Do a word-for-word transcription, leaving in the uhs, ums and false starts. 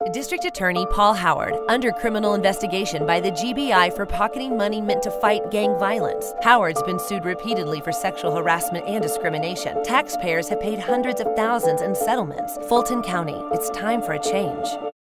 District Attorney Paul Howard under criminal investigation by the G B I for pocketing money meant to fight gang violence. Howard's been sued repeatedly for sexual harassment and discrimination. Taxpayers have paid hundreds of thousands in settlements. Fulton County, it's time for a change.